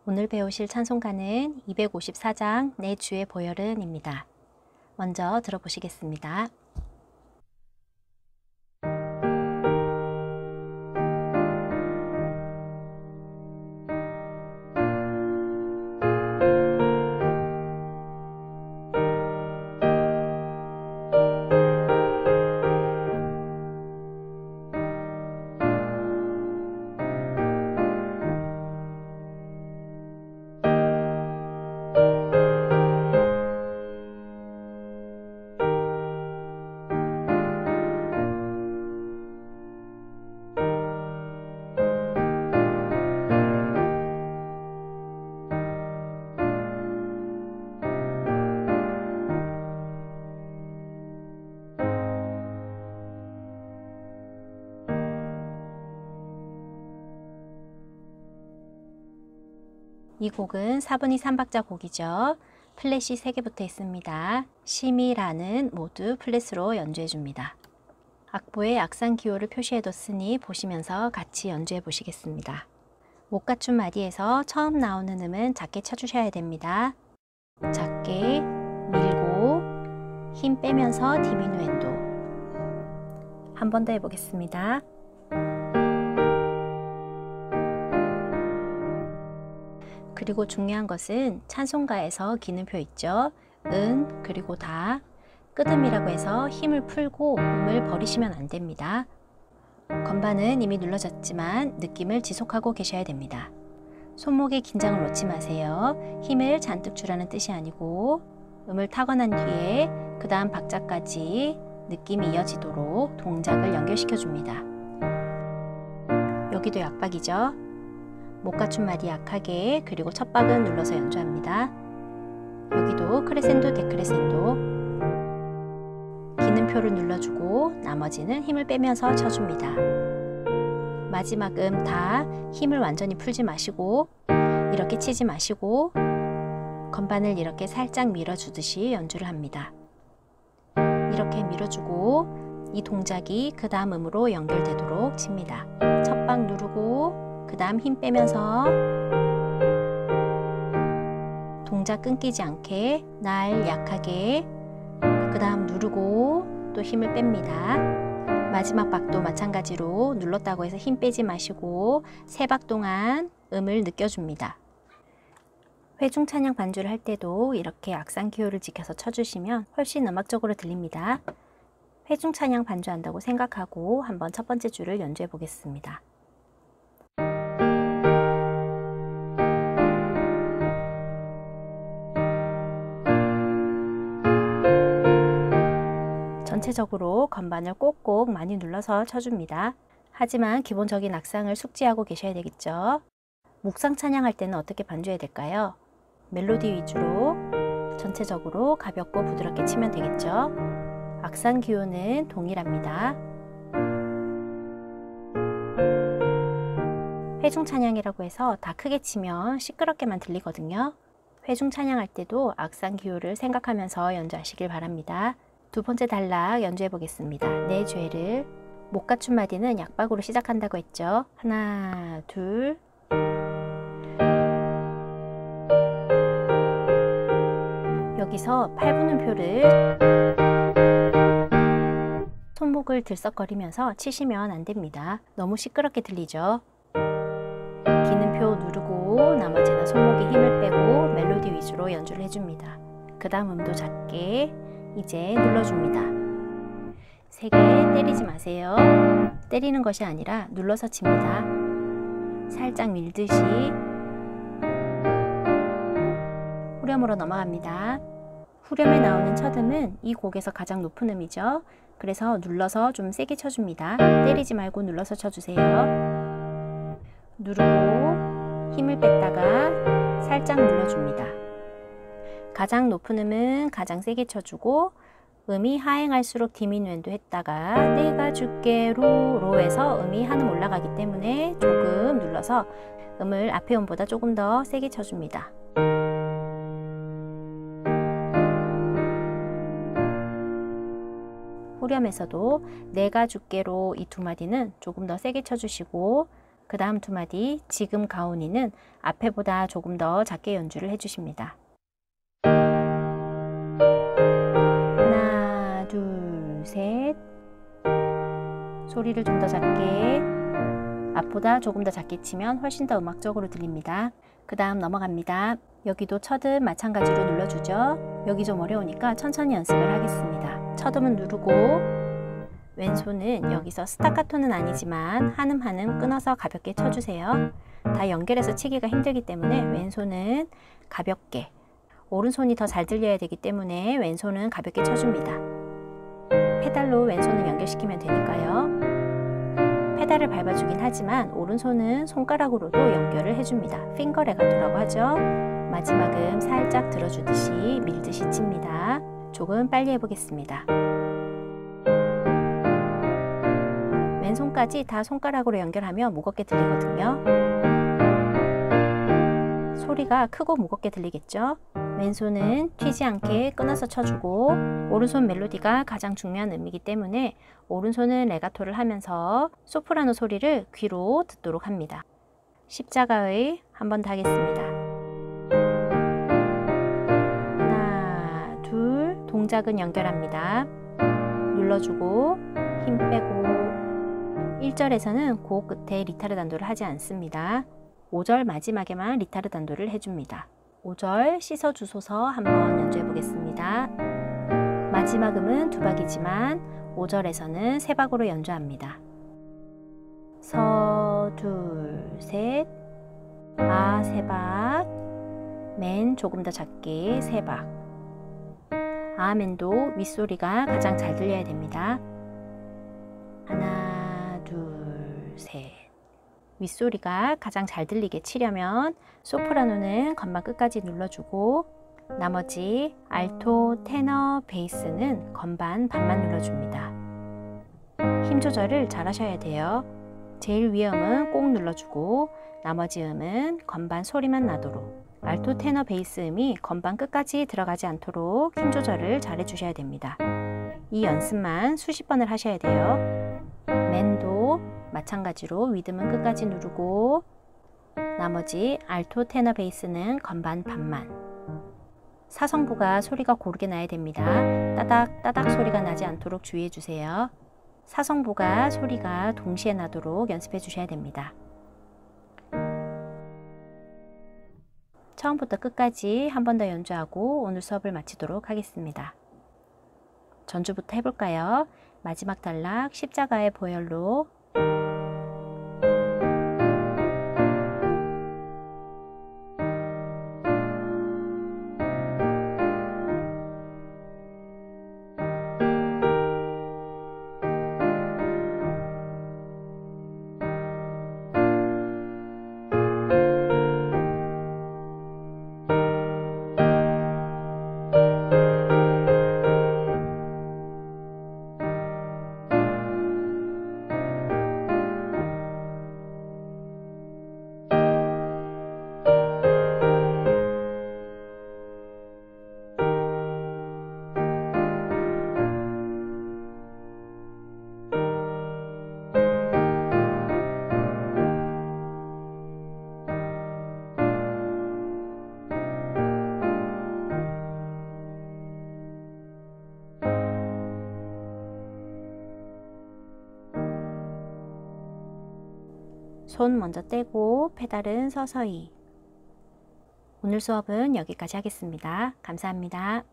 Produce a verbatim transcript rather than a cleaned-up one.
오늘 배우실 찬송가는 이백오십사 장 내 주의 보혈은입니다. 먼저 들어보시겠습니다. 이 곡은 사 분의 삼 박자 곡이죠. 플랫이 세 개 붙어 있습니다. 시, 라는 모두 플랫으로 연주해 줍니다. 악보에 악상 기호를 표시해 뒀으니 보시면서 같이 연주해 보시겠습니다. 못 갖춘 마디에서 처음 나오는 음은 작게 쳐주셔야 됩니다. 작게 밀고 힘 빼면서 디미누엔도. 한 번 더 해보겠습니다. 그리고 중요한 것은 찬송가에서 기는표 있죠. 은 그리고 다 끄듬이라고 해서 힘을 풀고 음을 버리시면 안 됩니다. 건반은 이미 눌러졌지만 느낌을 지속하고 계셔야 됩니다. 손목에 긴장을 놓지 마세요. 힘을 잔뜩 주라는 뜻이 아니고 음을 타고 난 뒤에 그 다음 박자까지 느낌이 이어지도록 동작을 연결시켜 줍니다. 여기도 약박이죠. 못 갖춘 마디 약하게, 그리고 첫 박은 눌러서 연주합니다. 여기도 크레센도, 데크레센도. 기는표를 눌러주고 나머지는 힘을 빼면서 쳐줍니다. 마지막 음 다 힘을 완전히 풀지 마시고 이렇게 치지 마시고 건반을 이렇게 살짝 밀어주듯이 연주를 합니다. 이렇게 밀어주고 이 동작이 그 다음 음으로 연결되도록 칩니다. 첫 박 누르고 그 다음 힘 빼면서 동작 끊기지 않게 날 약하게 그 다음 누르고 또 힘을 뺍니다. 마지막 박도 마찬가지로 눌렀다고 해서 힘 빼지 마시고 세 박 동안 음을 느껴줍니다. 회중 찬양 반주를 할 때도 이렇게 악상 기호를 지켜서 쳐주시면 훨씬 음악적으로 들립니다. 회중 찬양 반주한다고 생각하고 한번 첫 번째 줄을 연주해 보겠습니다. 전체적으로 건반을 꼭꼭 많이 눌러서 쳐줍니다. 하지만 기본적인 악상을 숙지하고 계셔야 되겠죠. 묵상 찬양할 때는 어떻게 반주해야 될까요? 멜로디 위주로 전체적으로 가볍고 부드럽게 치면 되겠죠. 악상 기호는 동일합니다. 회중 찬양이라고 해서 다 크게 치면 시끄럽게만 들리거든요. 회중 찬양할 때도 악상 기호를 생각하면서 연주하시길 바랍니다. 두 번째 단락 연주해 보겠습니다. 내 죄를. 못 갖춘 마디는 약박으로 시작한다고 했죠. 하나, 둘. 여기서 팔 분음표를 손목을 들썩거리면서 치시면 안 됩니다. 너무 시끄럽게 들리죠. 기는표 누르고 나머지는 손목에 힘을 빼고 멜로디 위주로 연주를 해줍니다. 그 다음 음도 작게 이제 눌러줍니다. 세게 때리지 마세요. 때리는 것이 아니라 눌러서 칩니다. 살짝 밀듯이 후렴으로 넘어갑니다. 후렴에 나오는 첫 음은 이 곡에서 가장 높은 음이죠. 그래서 눌러서 좀 세게 쳐줍니다. 때리지 말고 눌러서 쳐주세요. 누르고 힘을 뺐다가 살짝 눌러줍니다. 가장 높은 음은 가장 세게 쳐주고 음이 하행할수록 디미누엔도 했다가 내가 줄게 로, 로에서 음이 한음 올라가기 때문에 조금 눌러서 음을 앞에 음보다 조금 더 세게 쳐줍니다. 후렴에서도 내가 줄게로 이 두 마디는 조금 더 세게 쳐주시고 그 다음 두 마디 지금 가오니는 앞에보다 조금 더 작게 연주를 해주십니다. 하나, 둘, 셋. 소리를 좀 더 작게, 앞보다 조금 더 작게 치면 훨씬 더 음악적으로 들립니다. 그 다음 넘어갑니다. 여기도 첫음 마찬가지로 눌러주죠. 여기 좀 어려우니까 천천히 연습을 하겠습니다. 첫음은 누르고 왼손은 여기서 스타카토는 아니지만 한음 한음 끊어서 가볍게 쳐주세요. 다 연결해서 치기가 힘들기 때문에 왼손은 가볍게, 오른손이 더 잘 들려야 되기 때문에 왼손은 가볍게 쳐줍니다. 페달로 왼손을 연결시키면 되니까요. 페달을 밟아주긴 하지만 오른손은 손가락으로도 연결을 해줍니다. 핑거 레가토라고 하죠. 마지막 음 살짝 들어주듯이 밀듯이 칩니다. 조금 빨리 해보겠습니다. 왼손까지 다 손가락으로 연결하면 무겁게 들리거든요. 소리가 크고 무겁게 들리겠죠? 왼손은 튀지 않게 끊어서 쳐주고 오른손 멜로디가 가장 중요한 음이기 때문에 오른손은 레가토를 하면서 소프라노 소리를 귀로 듣도록 합니다. 십자가의 한 번 더 하겠습니다. 하나, 둘, 동작은 연결합니다. 눌러주고 힘 빼고 일 절에서는 고 끝에 리타르단도를 하지 않습니다. 오 절 마지막에만 리타르단도를 해줍니다. 오 절 씻어주소서 한번 연주해 보겠습니다. 마지막 음은 두 박이지만 오 절에서는 세 박으로 연주합니다. 서, 둘, 셋, 아, 세 박, 맨 조금 더 작게 세 박. 아멘도 윗소리가 가장 잘 들려야 됩니다. 하나, 둘, 셋. 윗소리가 가장 잘 들리게 치려면 소프라노는 건반 끝까지 눌러주고 나머지 알토, 테너, 베이스는 건반 반만 눌러줍니다. 힘 조절을 잘 하셔야 돼요. 제일 위에 음은 꼭 눌러주고 나머지 음은 건반 소리만 나도록, 알토, 테너, 베이스 음이 건반 끝까지 들어가지 않도록 힘 조절을 잘 해주셔야 됩니다. 이 연습만 수십 번을 하셔야 돼요. 맨도 마찬가지로 위드문 끝까지 누르고 나머지 알토, 테너, 베이스는 건반 반만. 사성부가 소리가 고르게 나야 됩니다. 따닥 따닥 소리가 나지 않도록 주의해 주세요. 사성부가 소리가 동시에 나도록 연습해 주셔야 됩니다. 처음부터 끝까지 한 번 더 연주하고 오늘 수업을 마치도록 하겠습니다. 전주부터 해볼까요? 마지막 단락 십자가의 보혈로. 손 먼저 떼고 페달은 서서히. 오늘 수업은 여기까지 하겠습니다. 감사합니다.